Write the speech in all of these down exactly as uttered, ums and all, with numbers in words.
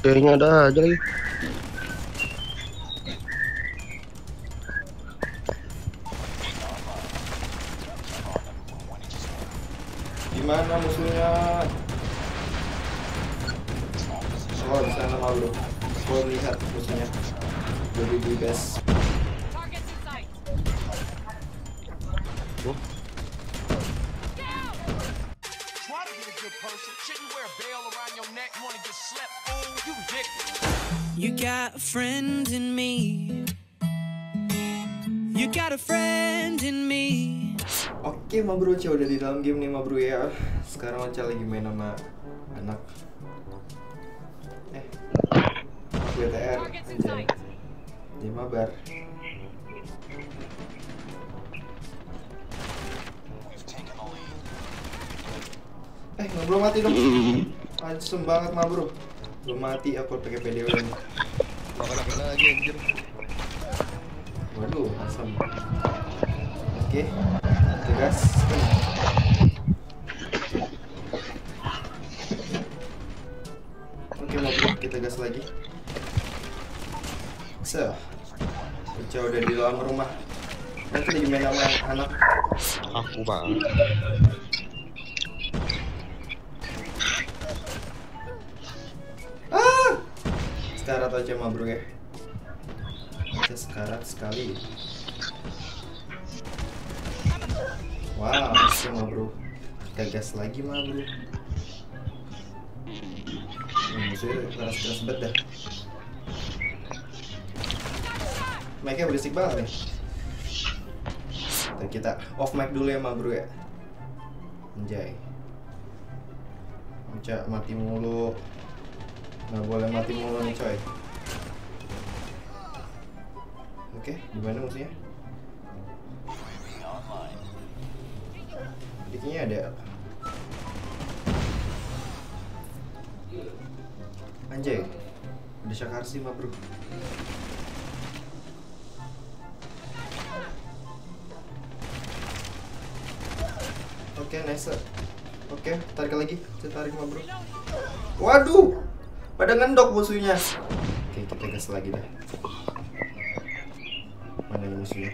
Kayaknya ada aja lagi. Gimana musuhnya? Oh, di sana malu. Gua lihat musuhnya. Jadi di base. Oh. You got a friend in me. You got a friend in me. Oke, Ma Bro, Ocha udah di dalam game nih, Ma Bro ya. Sekarang Ocha lagi main sama anak. Eh, B T R anjay. Dia mabar. Eh, Ma Bro mati dong. Asem banget, Ma Bro. Belum mati aku pakai P D W ini. Bakal apa lagi anjir. Waduh, asem. Oke, tegas. Oke, Ma Bro, kita gas lagi. So, Ocha udah di dalam rumah. Nanti lagi main sama anak. Aku bang. Ah! Sekarat aja, Ma Bro ya. Ocha sekarat sekali. Wow, asem, Ma Bro. Kita gas lagi, Ma Bro. Hmm, musuhnya keras-keras banget dah. Mic-nya berisik banget nih. Ntar kita off mic dulu ya, Ma Bro ya. Anjay. Ocha mati mulu. Nggak boleh mati mulu nih, coy. Oke, gimana musuhnya? Diknya ada. Anjay. Ada Shakarsi, Ma Bro. Oke, nice. Oke, tarik lagi. Saya tarik, Ma Bro. Waduh. Pada ngendok musuhnya. Oke, kita gas lagi dah. Mana nih musuhnya?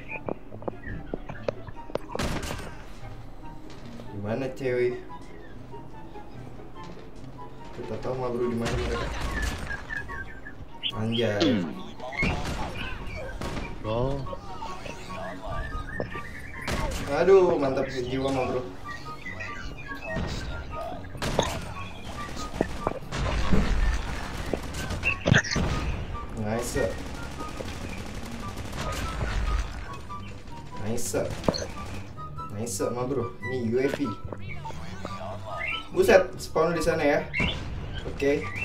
Gimana cewek? Kita tahu, Ma Bro, di mana mereka. Anjay. Oh. Aduh, mantap jiwa, Ma Bro. Nice. Nice. Nice, Ma Bro. Ini U A V. Buset, spawn di sana ya. Oke. Okay.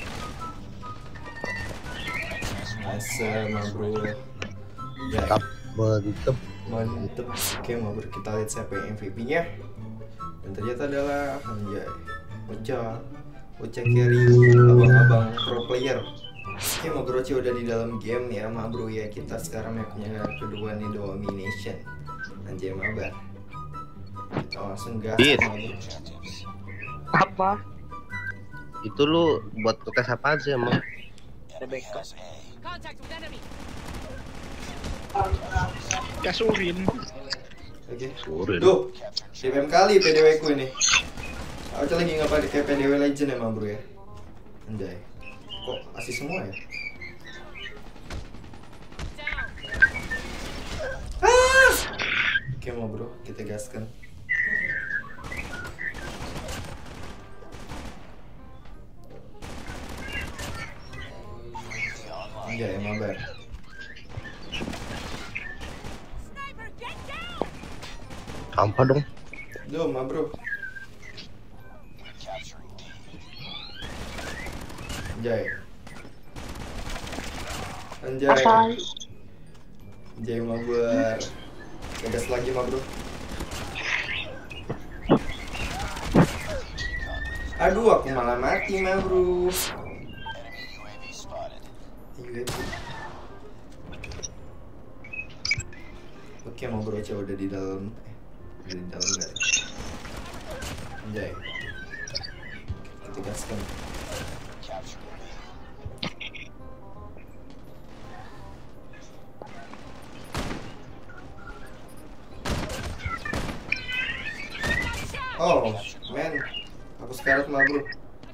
Nice, Ma Bro. Mantap, mantep. Mantep. Oke, Ma Bro, kita lihat siapa yang M V P-nya. Dan ternyata adalah anjay. Ocha. Ocha carry abang-abang pro player. Oke, Ma Bro, Ocha udah di dalam game ya, Ma Bro ya. Kita sekarang mapnya kedua nih, Domination. Anjay, mabar. Kita langsung gas, Ma Bro. Apa? Itu lu buat tes apa aja emang? Kasurin. Oke. Surin. Duh, D M kali P D W ku ini. Ocha lagi nggak pakai P D W Legend ya, Ma Bro ya. Anjay. Kok asis semua ya? Ah! Oke, Ma Bro, kita gaskan. Anjay, mabar. Sampah dong. Duh, Ma Bro. Anjay. Anjay. Anjay, mabar. Gas lagi, Ma Bro. Aduh, aku malah mati, Ma Bro. Oke, Ma Bro, Ocha udah di dalam. Eh, udah di dalam nggak? Anjay. Kita gaskan. Oh, man. Aku sekarat mah bro.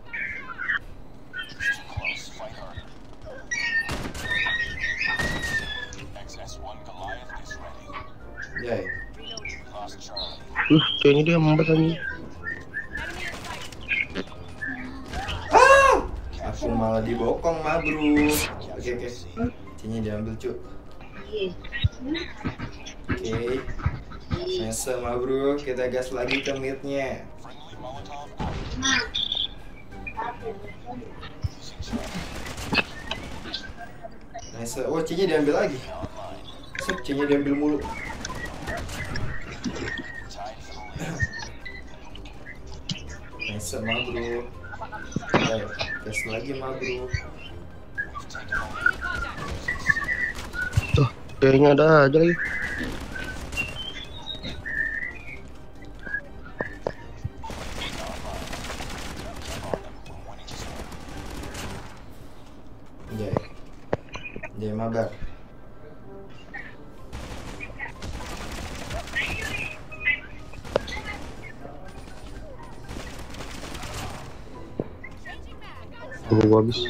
Jay. Uh, kayaknya dia membat anjing. Ah! Aku malah dibokong mah bro. Oke oke. C-nya diambil cu. Oke. Nice mah bro. Kita gas lagi ke mid-nya. Nice. Oh, C-nya diambil lagi. Sip, C-nya diambil mulu. Nice mah bro. Ayo, gas lagi mah bro. Tuh, kayaknya ada aja lagi. Jay. Jay mabar. Tunggu gua habis.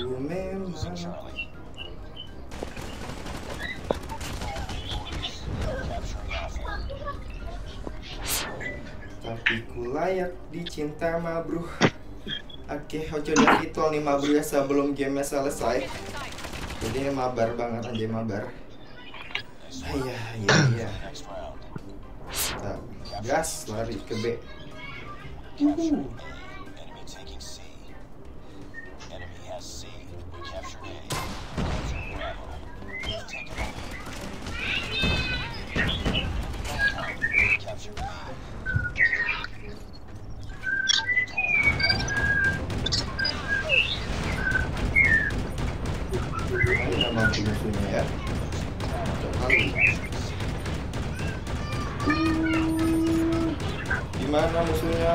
Tapi ku layak dicinta mah bro. Oke, Hojo dan Vitol nih mah bro ya sebelum gamenya selesai. Jadi ini mabar banget aja mabar. Ayah, iya iya. Kita gas lari ke B. Uhuh. Musuhnya ya. Gimana musuhnya?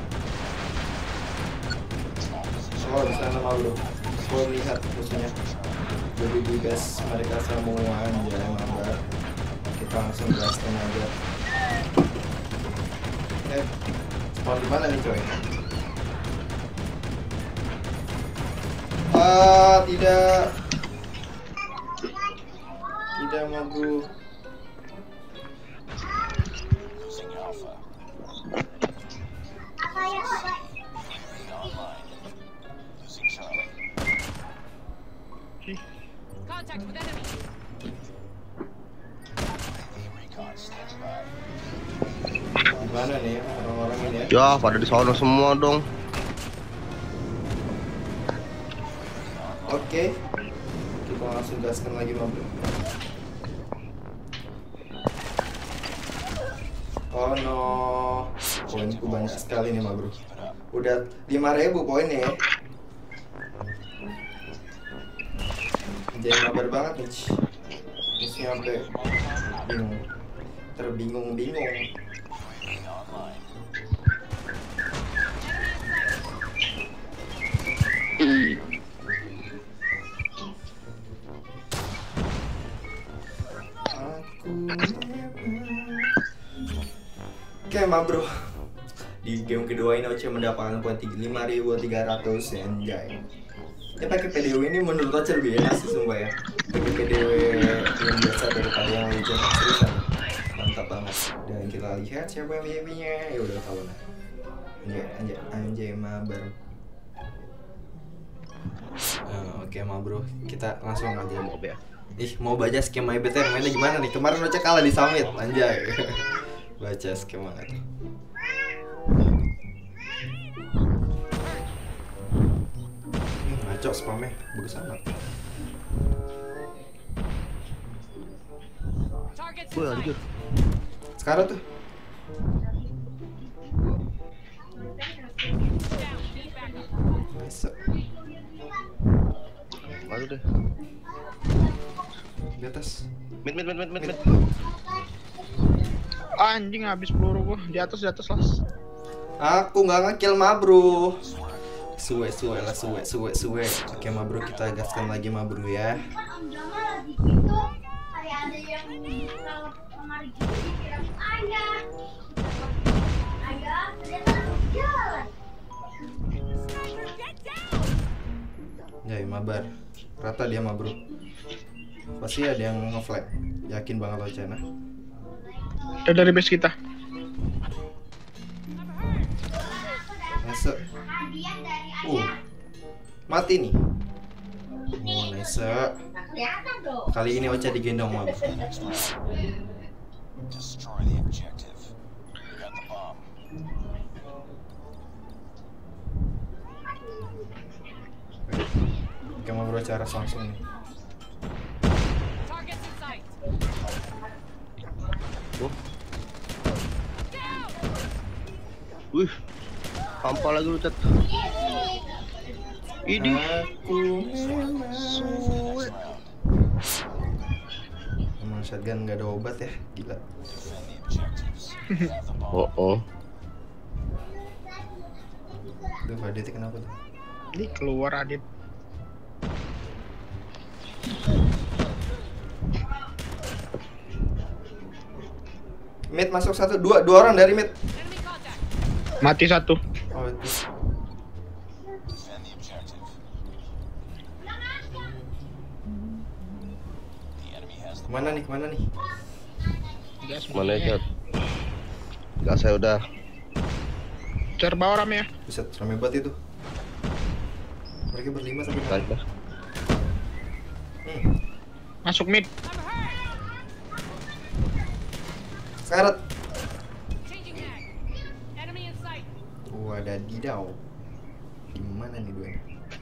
Oh, di sana malu. Gue lihat musuhnya. Jadi di gas mereka semua anjay mabar. Kita langsung gas tenaga. Eh, spawn di mana nih coy? Ah, tidak. Tidak mau bro. Contact with enemy. Gimana nih orang-orang ini ya? Ya, pada di sono semua dong. Oke. Kita langsung gaskan lagi mobil. Oh no, poinku banyak sekali nih mah bro. Udah lima ribu poinnya ya. Jadi mabar banget nih. Mesti sampai bingung, terbingung-bingung. Oke mah bro, di game kedua ini Oce mendapatkan poin lima ribu tiga ratus anjay. Ya pakai P D W ini menurut Oce lebih enak sih sumpah ya. Pakai P D W yang biasa daripada yang legend seriusan. Mantap banget. Dan kita lihat siapa yang V I P-nya. Ya udah tahu lah. Anjay anjay anjay mabar. Uh, Oke mah bro, kita langsung aja mau ya. Ih mau baca skema I B T R mainnya gimana nih? Kemarin Oce kalah di summit anjay. Baca skema tuh. Hmm, ngaco spamnya bagus amat. Wih anjir. Sekarang tuh. Masuk. Baru deh. Di atas. Mid mid mid mid mid mid. Anjing habis peluru gua di atas di atas las. Aku nggak ngekill mah bro. Suwe suwe lah suwe suwe suwe. Oke mah bro kita gaskan lagi mah bro ya. Ya, mabar. Rata dia mah bro. Pasti ada yang nge-flag. Yakin banget lo Cena. Udah dari base kita. Nice. Uh. Mati nih. Oh, nice. Kali ini Ocha digendong mah. Destroy the objective. We got the bomb. Oke, mau bro cara langsung nih. Oh. Wih, hampa lagi lu, Tet. Ini Aku memang suwe. emang shotgun nggak ada obat ya, gila. Defend the objectives. We have the bomb. Oh, oh. Duh, Adit kenapa tuh? Ini keluar Adit. Mid masuk satu, dua, dua orang dari mid. Mati satu. Oh, itu. Defend the objective. The enemy has the Kemana nih, kemana nih? Gas Mana ya, Tet? Gak, saya udah. Cer bawah rame ya. Buset, rame banget itu. Mereka berlima tapi Tarik dah. hmm. Masuk mid. Sekarat. Changing mag. Enemy in sight. Wadadidau. Di mana nih dua?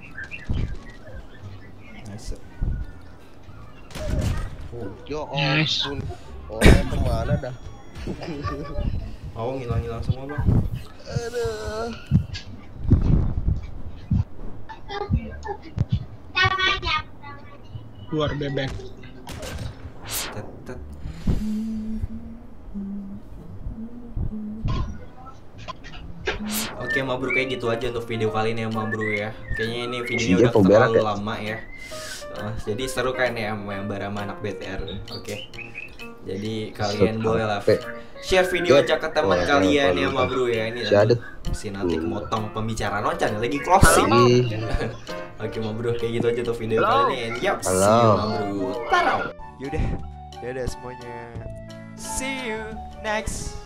Nice. Oh, Yo, Nice. ampun. Oh, kemana dah? mau ngilang-ngilang semua bang. Aduh. Luar bebek. Tet, tet. Oke, ma bro, kayak gitu aja untuk video kali ini ya ma bro ya. Kayaknya ini videonya Iya, udah pemberak terlalu ya. lama ya. Uh, jadi seru kan ya member sama anak B T R. Oke. Jadi kalian boleh lah share video aja ke teman Wah, kalian ya lupa. ma bro ya. Ini Si Adit. si nanti motong pembicaraan Ocan lagi closing. Ih. Oke ma bro, kayak gitu aja tuh video kali ini. And yup, see you Halo. ma bro. Tarau. Yaudah, dadah semuanya. See you next